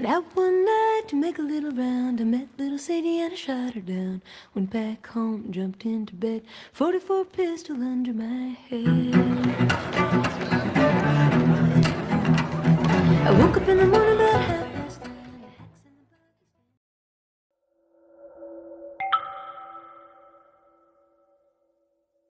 Went out one night to make a little round. I met little Sadie and I shot her down. Went back home, jumped into bed, 44 pistol under my head. I woke up in the morning.